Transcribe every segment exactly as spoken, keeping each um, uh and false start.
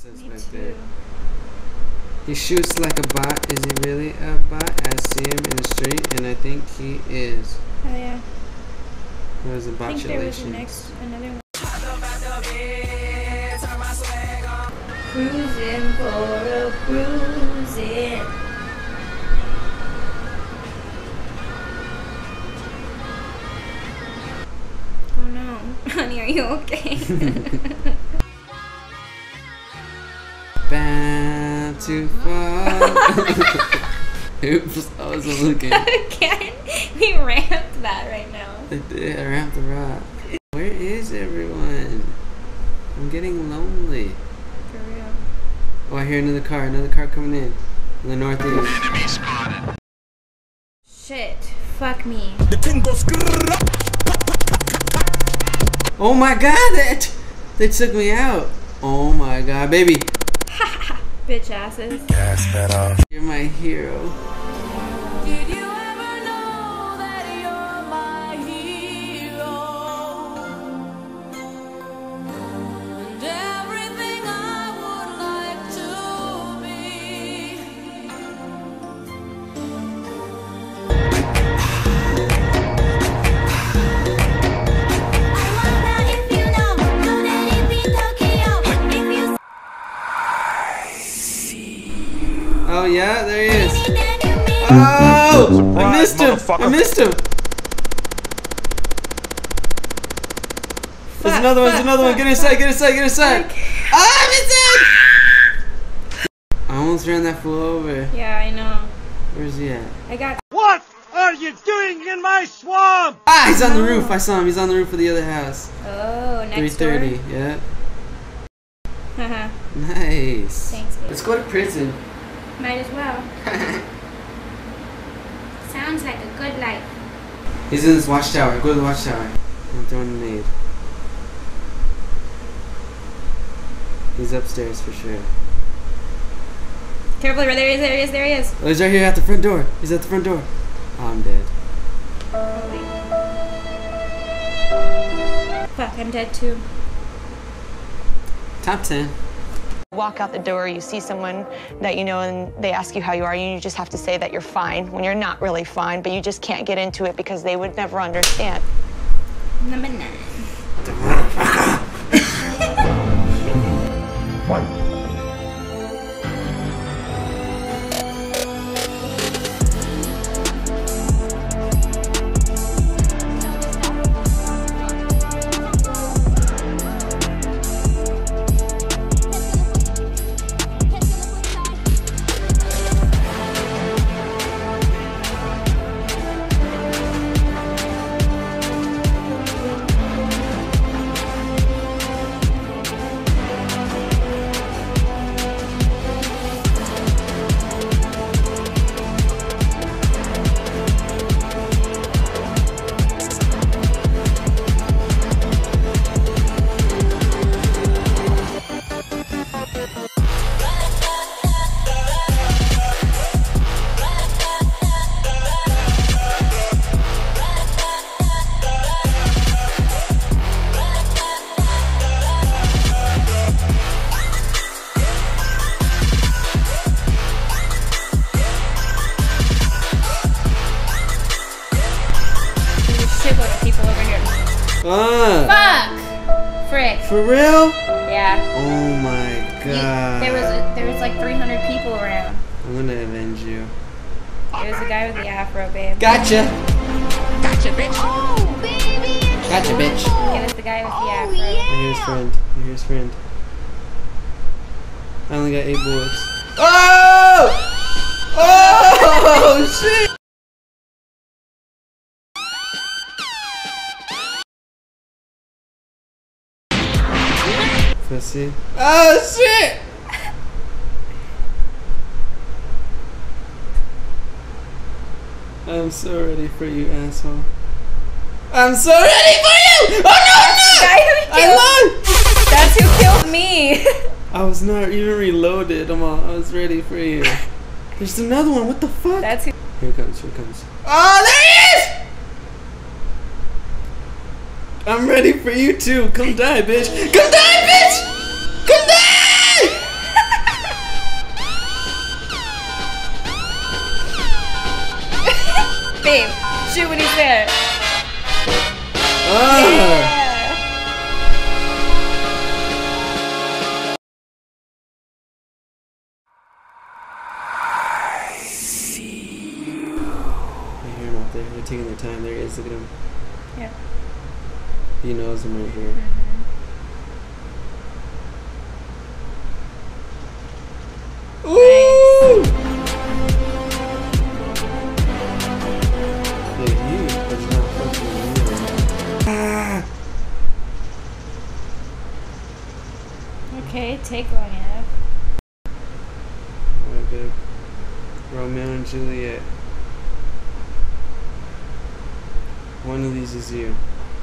suspect there. He shoots like a bot. Is he really a bot? I see him in the street, and I think he is. Oh yeah. There was a botulation. I think there was the next another one. Cruising for a cruising. Oh no, honey, are you okay? Bound to fall. Oops, I wasn't looking. Again, we ramped that right now. I did. I ramped the rock. Where is everyone? I'm getting lonely. For real. Oh, I hear another car. Another car coming in. In the northeast. Enemy spotted. Shit. Fuck me. The thing goes. Oh my god, that they took me out. Oh my god, baby. Bitch asses. Gas fed off. You're my hero. Did you ever know that you're my hero? And everything I would like to be. I wonder if you know, know that it be Tokyo. If you Oh yeah, there he is. Oh, I missed him. I missed him. There's another one. There's another one. Get inside. Get inside. Get inside. Ah, I'm inside. I almost ran that fool over. Yeah, I know. Where's he at? I got. What are you doing in my swamp? Ah, he's on the roof. I saw him. He's on the roof of the other house. Oh, three next door. thirty. Yeah. Haha. Nice. Thanks, babe. Let's go to prison. Might as well. Sounds like a good life. He's in this watchtower. Go to the watchtower. I'm throwing a nade. He's upstairs for sure. Careful, there he is, there he is, there he is. Oh, he's right here at the front door. He's at the front door. Oh, I'm dead. Fuck, I'm dead too. Top ten. Walk out the door, you see someone that you know and they ask you how you are, and you just have to say that you're fine when you're not really fine, but you just can't get into it because they would never understand. Number nine. One. Ah. Fuck! Frick. For real? Yeah. Oh my god. There was a, there was like three hundred people around. I'm gonna avenge you. There was a guy with the afro, babe. Gotcha. Gotcha, bitch. Oh, baby, it's Gotcha, bitch. It was the guy with the Oh, afro. yeah. I hear his friend. I hear his friend. I only got eight bullets. Oh! Oh shit! Pussy. Oh shit! I'm so ready for you, asshole. I'm so ready for you! Oh no, Guy who no! killed- I lied! That's who killed me. I was not even reloaded. I'm all, I was ready for you. There's another one. What the fuck? That's who. Here it comes. Here it comes. Oh, there he is! I'm ready for you too. Come die, bitch. Come die, bitch! Come die! taking their time. There he is. Look at him. Yeah. He knows I'm right here. Mm-hmm. Ooh! Yeah, he is not fucking with me. Ah! Okay, take long enough. Alright, babe. Romeo and Juliet. One of these is you.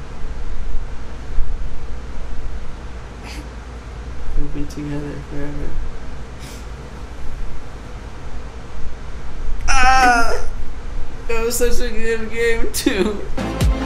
We'll be together forever. Ah! That was such a good game, too.